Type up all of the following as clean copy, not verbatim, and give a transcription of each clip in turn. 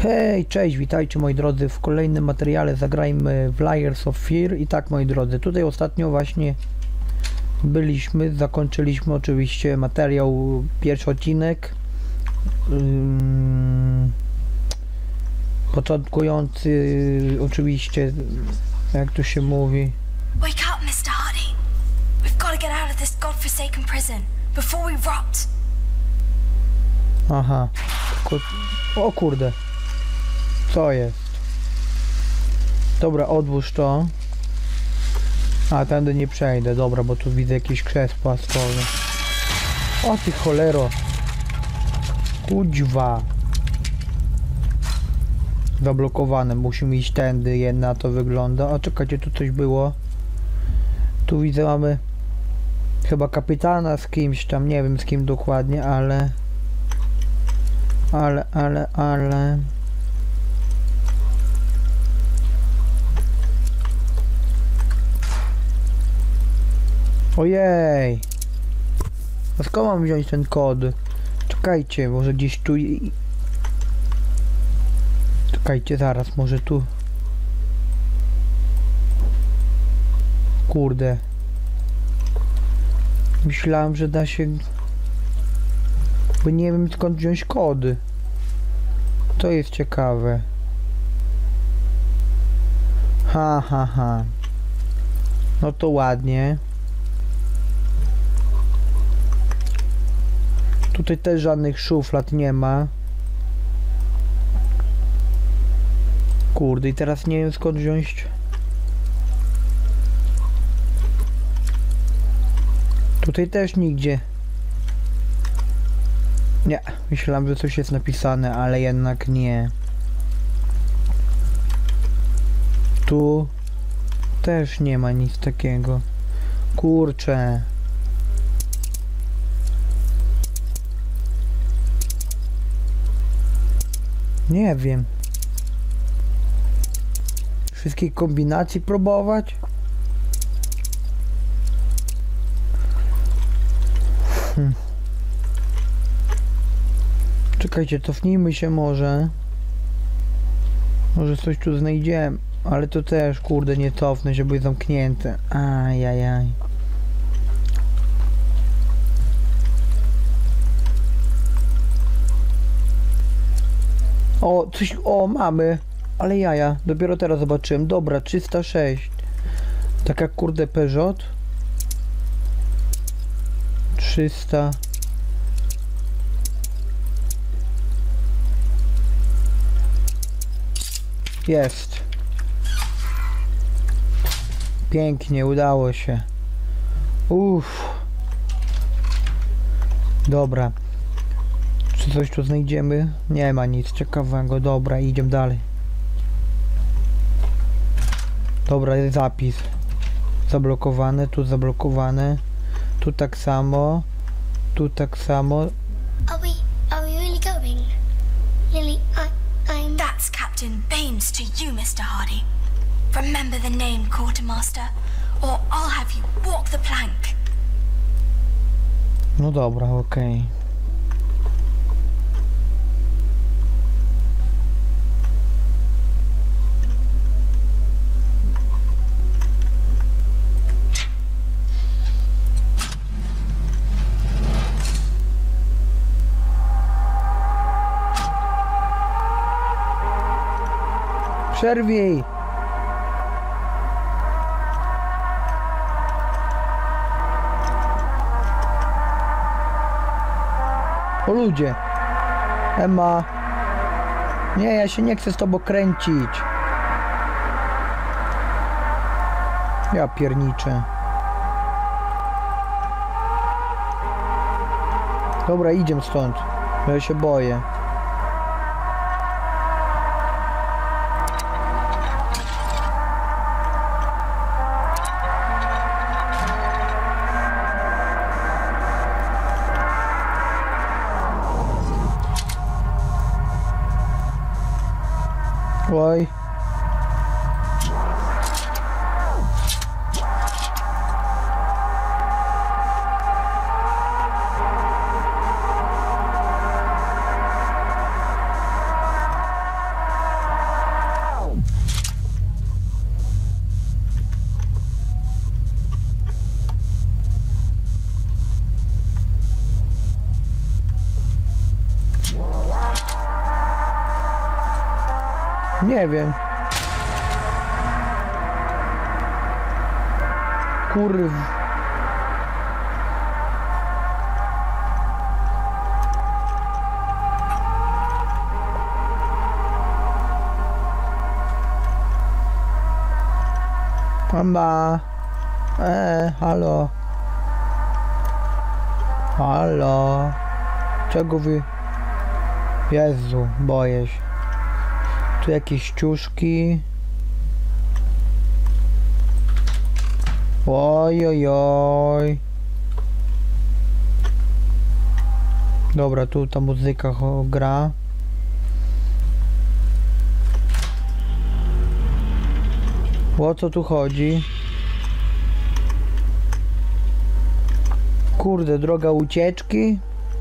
Hej, cześć, witajcie moi drodzy w kolejnym materiale. Zagrajmy w Layers of Fear. I tak, moi drodzy, tutaj ostatnio właśnie byliśmy, zakończyliśmy oczywiście materiał, pierwszy odcinek początkujący oczywiście, jak to się mówi. Wake up, Mr. Hardy. We've got to get out of this godforsaken prison before we rot. Aha, o kurde, co jest? Dobra, odłóż to. A, tędy nie przejdę, dobra, bo tu widzę jakieś krzesła stoją. O ty cholero. Kuźwa. Zablokowane, musimy iść tędy, jedna to wygląda. O, czekajcie, tu coś było. Tu widzę, mamy chyba kapitana z kimś tam, nie wiem z kim dokładnie, ale... Ojej! A skąd mam wziąć ten kod? Czekajcie, może gdzieś tu... Czekajcie, zaraz, może tu... Kurde. Myślałem, że da się... Bo nie wiem skąd wziąć kody. To jest ciekawe. Ha. No to ładnie. Tutaj też żadnych szuflad nie ma. Kurde, i teraz nie wiem skąd wziąć. Tutaj też nigdzie. Nie, myślałem, że coś jest napisane, ale jednak nie. Tu też nie ma nic takiego. Kurczę. Nie wiem. Wszystkich kombinacji próbować? Czekajcie, cofnijmy się może. Może coś tu znajdziemy. Ale to też, kurde, nie cofnę się, bo jest zamknięte. Ajajaj. O, coś, o, mamy. Ale jaja, dopiero teraz zobaczyłem. Dobra, 306. Tak jak, kurde, Peugeot. 300. Jest. Pięknie, udało się. Uff. Dobra. Czy coś tu znajdziemy? Nie ma nic ciekawego. Dobra, idziemy dalej. Dobra, jest zapis. Zablokowane, tu zablokowane. Tu tak samo. Tu tak samo. Are we really going? Lily, I'm... That's Captain Baines to you, Mr. Hardy. Remember the name, Quartermaster, or I'll have you walk the plank. No dobra, okej. Przerwij! O ludzie! Emma! Nie, ja się nie chcę z tobą kręcić! Ja pierniczę. Dobra, idziemy stąd. Ja się boję. Oj. Nie wiem. Kurw. Mama. Halo. Halo. Czego wy... Jezu, boję się. Tu jakieś ciuszki. Oj, oj, oj. Dobra, tu ta muzyka gra. O co tu chodzi? Kurde, droga ucieczki?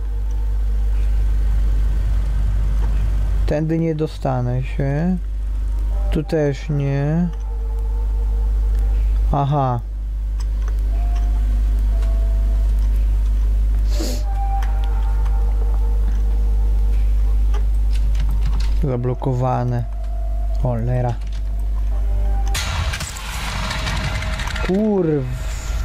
Tędy nie dostanę się. Tu też nie. Aha. Zablokowane. Cholera. Kurw.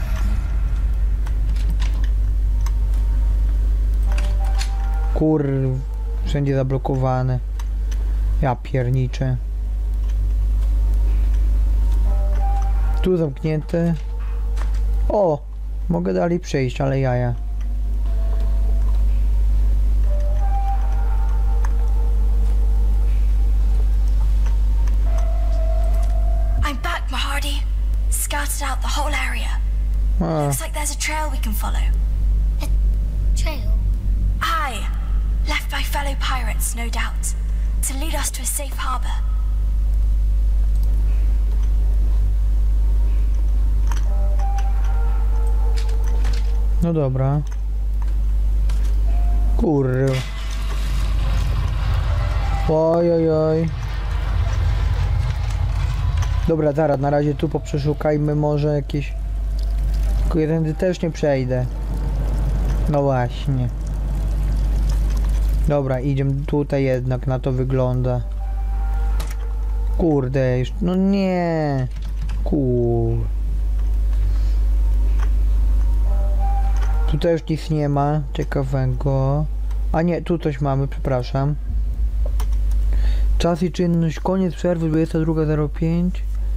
Kurw. Wszędzie zablokowane. Ja pierniczę. Tu zamknięte. O! Mogę dalej przejść, ale jaja. I'm back, Mahardy. Scouted out the whole area. Looks like there's a trail we can follow. A trail? Aye. Left by fellow pirates, no doubt. To lead us to a safe harbor. No dobra. Kurwa. Oj, oj, oj. Dobra, zaraz, na razie tu poprzeszukajmy może jakieś... Tylko jeden też nie przejdę. No właśnie. Dobra, idziemy tutaj jednak, na to wygląda. Kurde, już... No nie. Tutaj już nic nie ma ciekawego. A nie, tu coś mamy, przepraszam. Czas i czynność, koniec przerwy 22:05.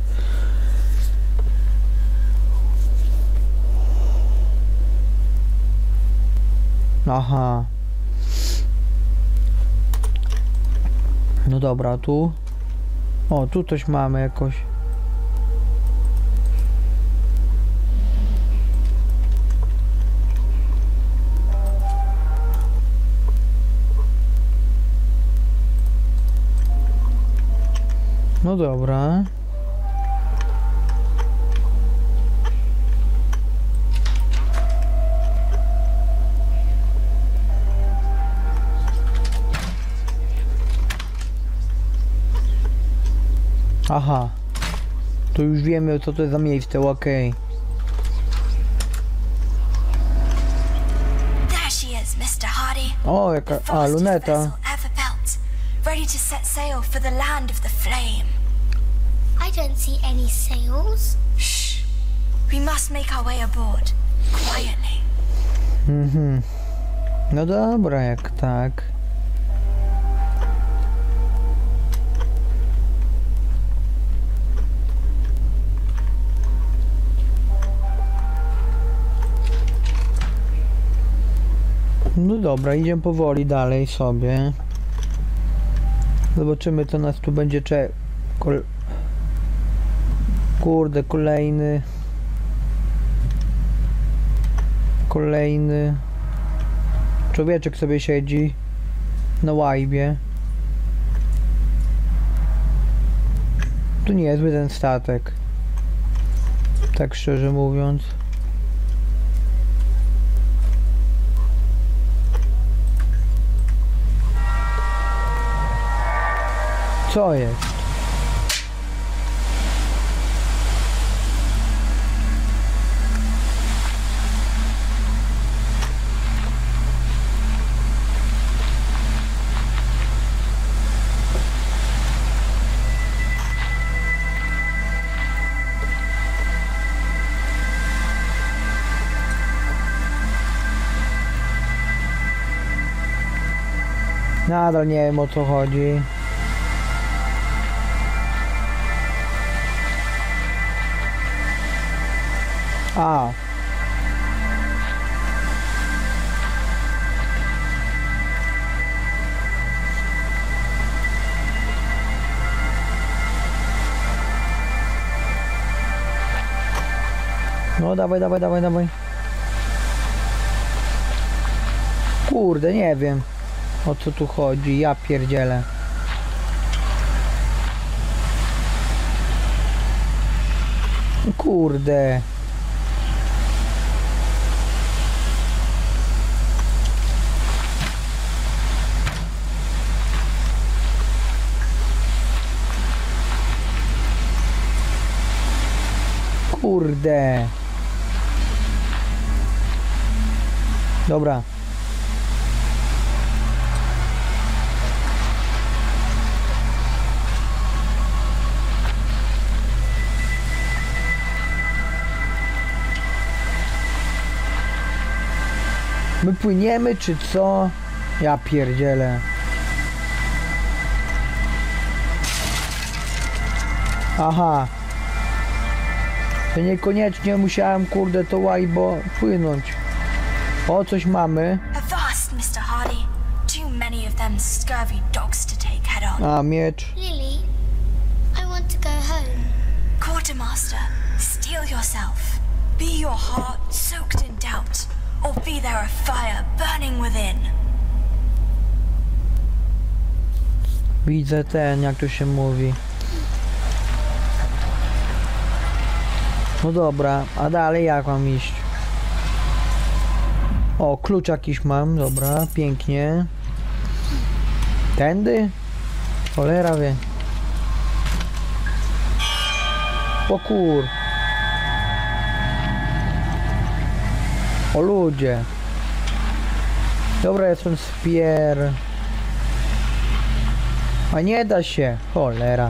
Aha. No dobra, tu. O, tu coś mamy jakoś. No dobra. Aha. To już wiemy, co to jest za miejsce, okej. There she is, Mr. Hardy. O, jaka... The A, fastest luneta. vessel ever built, ready to set sail for the land of the flame. I don't see any sails. Shh. We must make our way aboard, quietly. Mhm. No dobra, jak tak. No dobra, idziemy powoli dalej sobie. Zobaczymy, co nas tu będzie Kurde, kolejny człowieczek sobie siedzi na łajbie. Tu niezły ten statek, tak szczerze mówiąc. Co jest? Nadal nie wiem, o co chodzi. A. No dawaj, dawaj, dawaj, dawaj. Kurde, nie wiem, o co tu chodzi, ja pierdzielę. Kurde. Kurde. Dobra. My płyniemy, czy co? Ja pierdzielę. Aha. To niekoniecznie musiałem, kurde, to łajbo płynąć. O, coś mamy. Avast, Mr. Hardy. Too many of them scurvy dogs to take head on. A, miecz. Lily, I want to go home. Quartermaster, steel yourself. Be your heart soaked in doubt, or be there a fire burning within. Widzę ten, jak to się mówi. No dobra, a dalej jak mam iść? O, klucz jakiś mam, dobra, pięknie. Tędy? Cholera wie. O kur... O ludzie. Dobra, jestem spier. A nie da się. Cholera.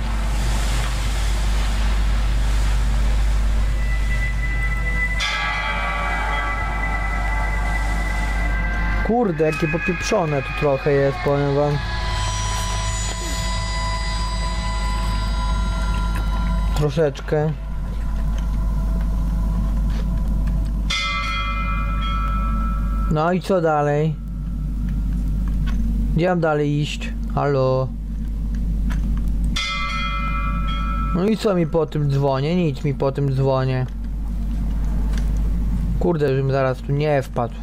Kurde, jakie popieprzone tu trochę jest, powiem wam. Troszeczkę. No i co dalej? Gdzie mam dalej iść? Halo? No i co mi po tym dzwonie? Nic mi po tym dzwonie. Kurde, żebym zaraz tu nie wpadł.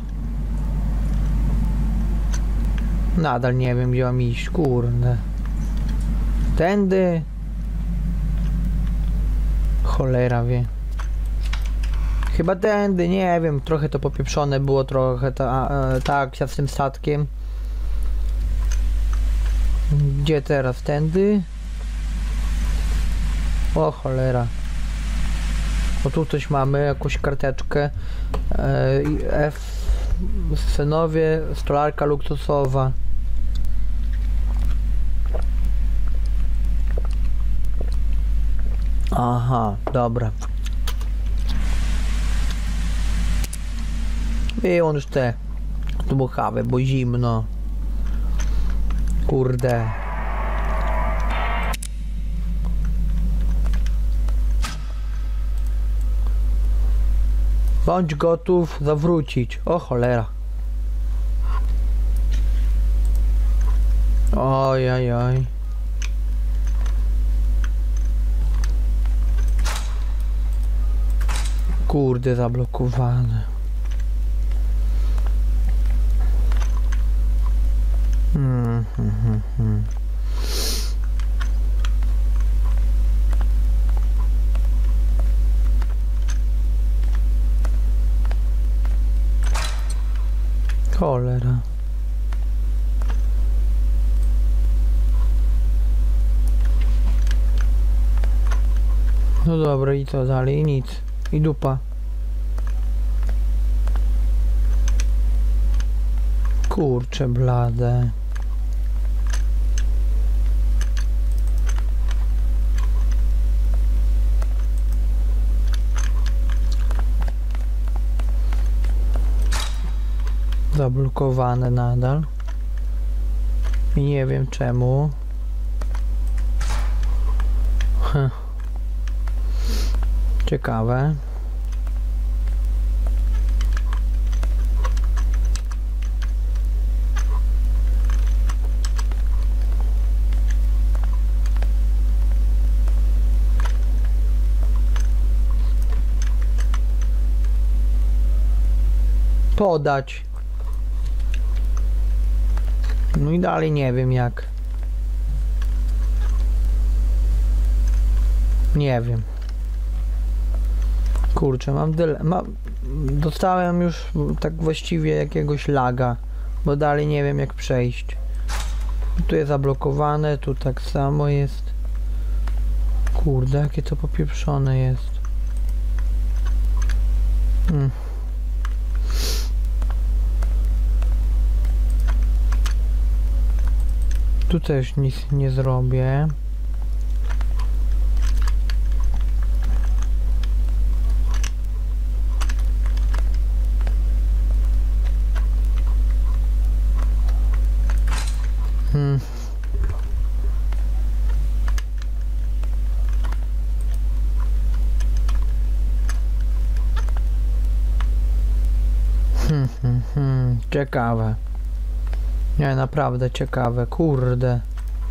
Nadal nie wiem, gdzie mam iść, kurde. Tędy? Cholera wie. Chyba tędy, nie wiem, trochę to popieprzone było, trochę ta akcja z tym statkiem. Gdzie teraz? Tędy? O cholera. O tu coś mamy, jakąś karteczkę. Synowie, stolarka luksusowa. Aha, dobra. Wyłącz te dmuchawe, bo zimno. Kurde. Bądź gotów zawrócić. O cholera. Oj, oj, oj. Kurde, zablokowane. Cholera. No dobra, i co dalej? Nic. I dupa. Kurcze blade. Zablokowane nadal. I nie wiem czemu. Ciekawe. Podać. No i dalej nie wiem jak. Nie wiem. Kurczę, dostałem już tak właściwie jakiegoś laga, bo dalej nie wiem jak przejść. Tu jest zablokowane, tu tak samo jest. Kurde, jakie to popieprzone jest. Tu też nic nie zrobię. Ciekawe. Nie, naprawdę ciekawe, kurde.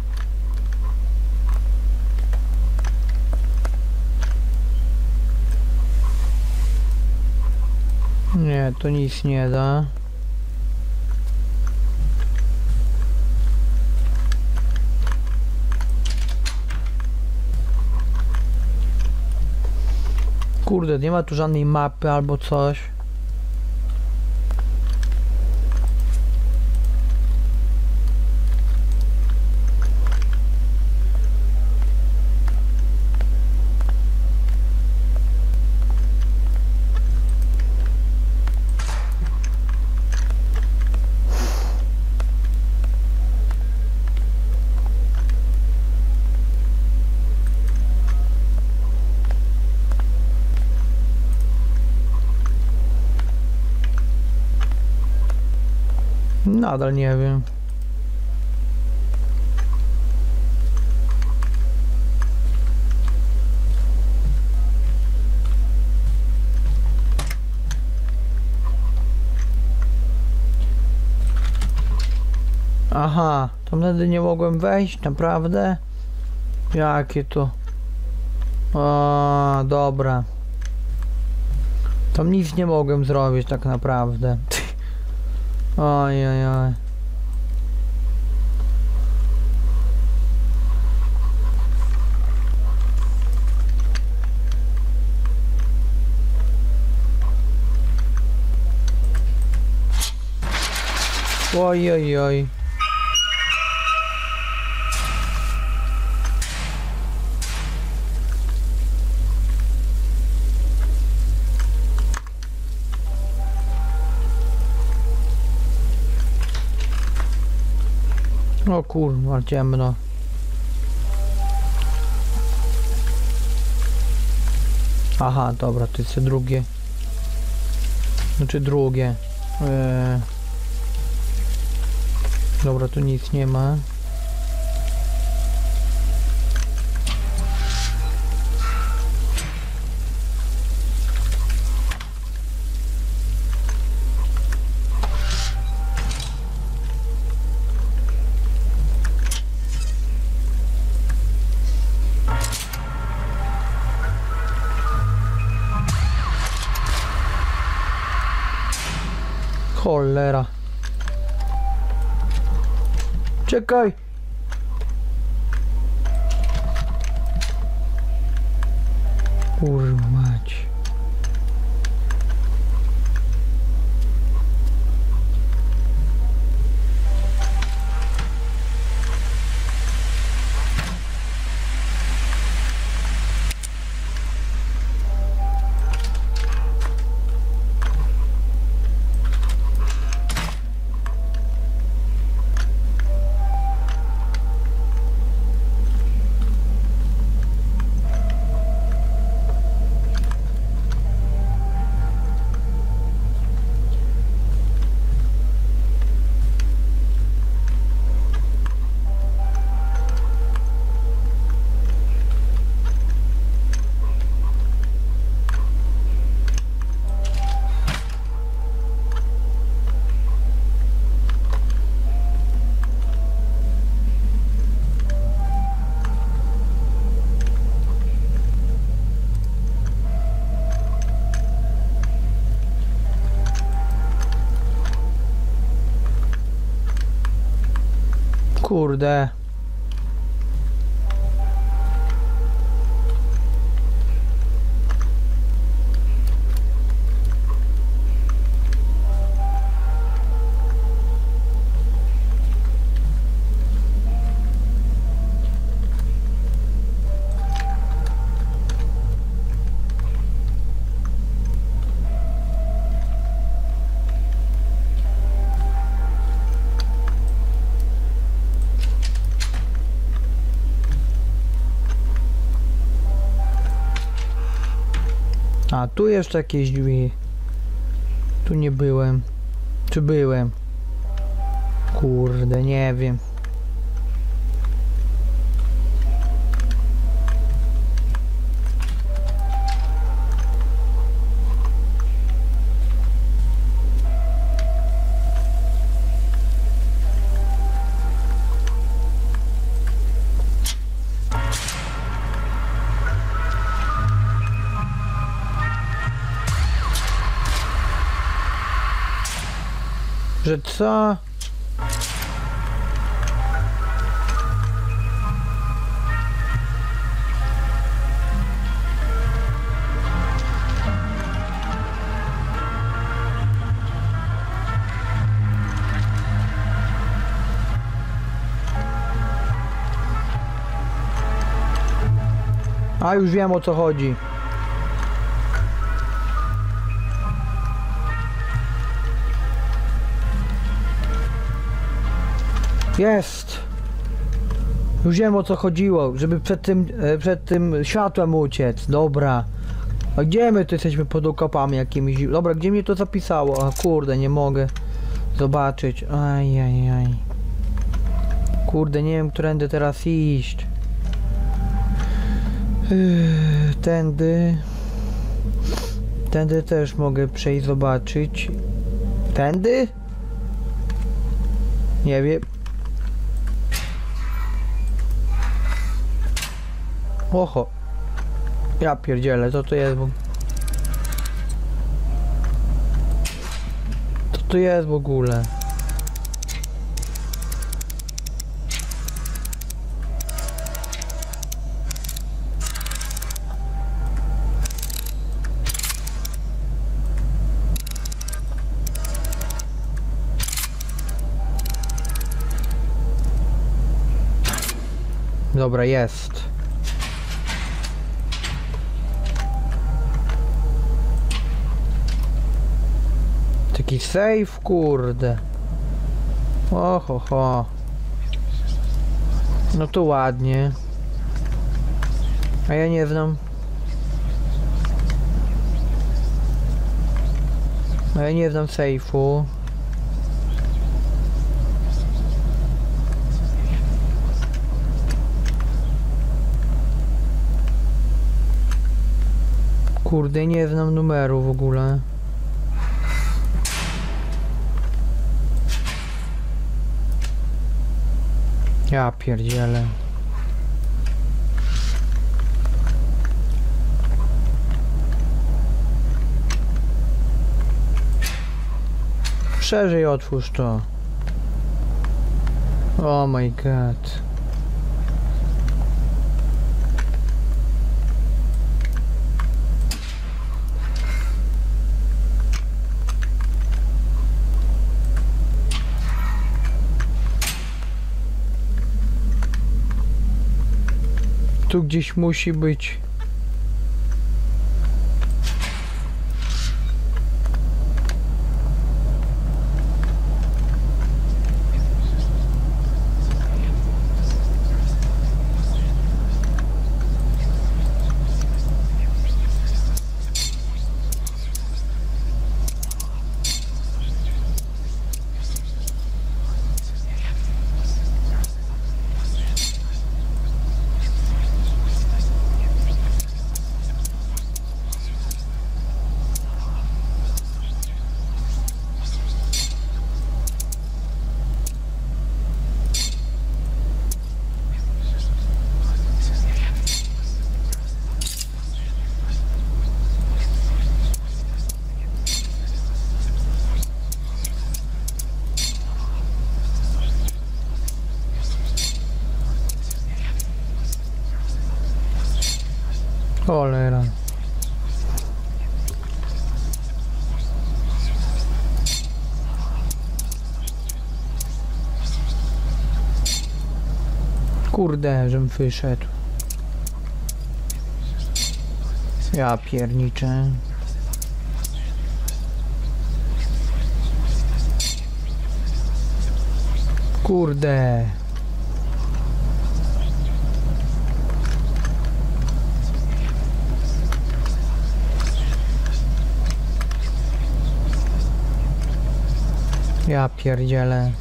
Nie, to nic nie da. Kurde, nie ma tu żadnej mapy albo coś. Nadal nie wiem. Aha, tam wtedy nie mogłem wejść, naprawdę? Jakie to? O, dobra. Tam nic nie mogłem zrobić tak naprawdę. Oj, oj, oj. Oj, oj, oj. O kurwa, ciemno. Aha, dobra, to jest drugie. Znaczy drugie. Dobra, tu nic nie ma. Cholera. Czekaj. Kurwa mać. Kurde. A, tu jeszcze jakieś drzwi. Tu nie byłem. Czy byłem? Kurde, nie wiem. Że co? A już wiem, o co chodzi. Jest! Już wiem, o co chodziło, żeby przed tym światłem uciec. Dobra. A gdzie my tu jesteśmy pod okopami jakimiś? Dobra, gdzie mnie to zapisało? A kurde, nie mogę zobaczyć. Ajajaj. Kurde, nie wiem, którędy teraz iść. Tędy. Tędy też mogę przejść, zobaczyć. Tędy? Nie wiem. Oho. Ja pierdzielę, co to jest? Co to jest w ogóle? Dobra, jest. Taki safe, kurde. Oho, ho. No to ładnie. A ja nie znam. A ja nie znam safe'u. Kurde, nie znam numeru w ogóle. Ja pierdzielę. Szerzej otwórz to. Oh my god. Tu gdzieś musi być. Cholera. Kurde, żem wyszedł. Ja pierniczę. Kurde. Ja pierdzielę.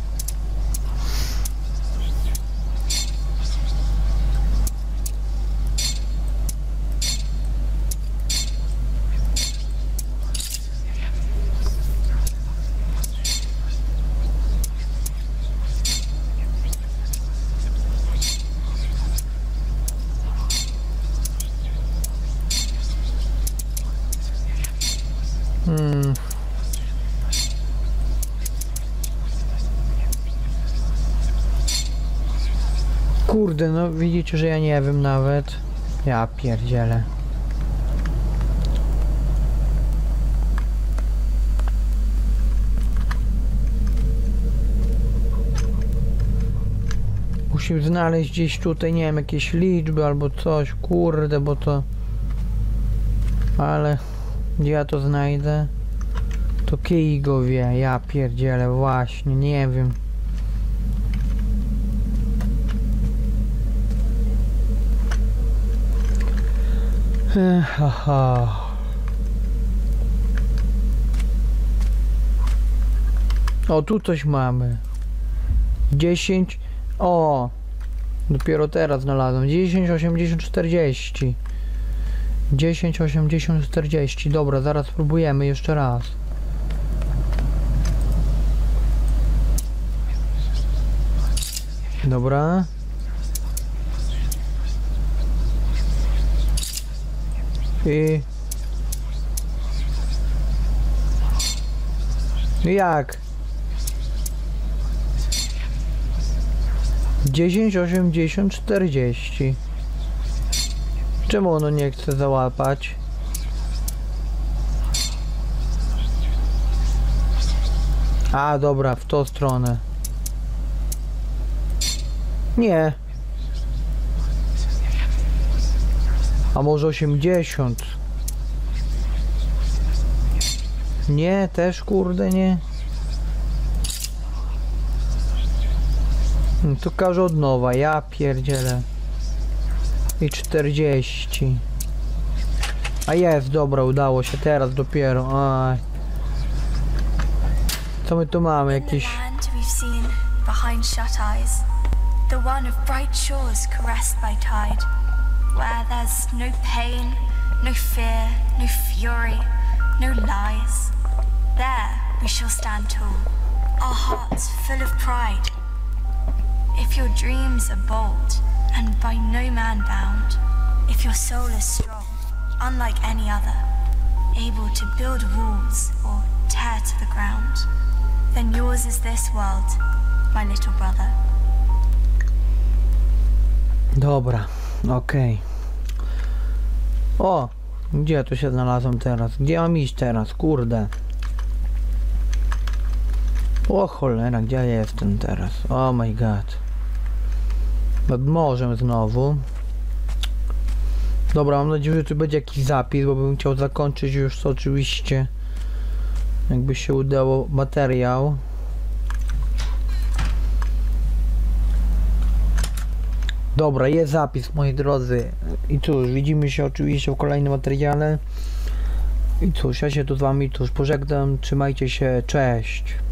Kurde, no widzicie, że ja nie wiem nawet. Ja pierdzielę. Musimy znaleźć gdzieś tutaj, nie wiem, jakieś liczby albo coś, kurde, bo to... Ale... Gdzie ja to znajdę? To kij go wie, ja pierdzielę, właśnie, nie wiem. Haha. O, tu coś mamy. 10. O! Dopiero teraz znalazłem. 10, 80, 40. 10, 80, 40. Dobra, zaraz spróbujemy jeszcze raz. Dobra. I... Jak? 10, 80, 40. Czemu ono nie chce załapać? A, dobra, w tą stronę. Nie. A może 80? Nie, też kurde nie. Tu każe od nowa, ja pierdzielę. I 40. A jest, dobra, udało się teraz dopiero. Aj. Co my tu mamy? Jakieś... The one of bright shores caressed by tide, where there's no pain, no fear, no fury, no lies. There we shall stand tall, our hearts full of pride. If your dreams are bold and by no man bound, if your soul is strong, unlike any other, able to build walls or tear to the ground, then yours is this world, my little brother. Dobra, okej. O! Gdzie tu się znalazłem teraz? Gdzie mam iść teraz? Kurde. O cholera, gdzie ja jestem teraz? Oh my god. Nad morzem znowu. Dobra, mam nadzieję, że tu będzie jakiś zapis, bo bym chciał zakończyć już to oczywiście. Jakby się udało materiał. Dobra, jest zapis, moi drodzy. I cóż, widzimy się oczywiście w kolejnym materiale. I cóż, ja się tu z wami pożegnam. Trzymajcie się, cześć.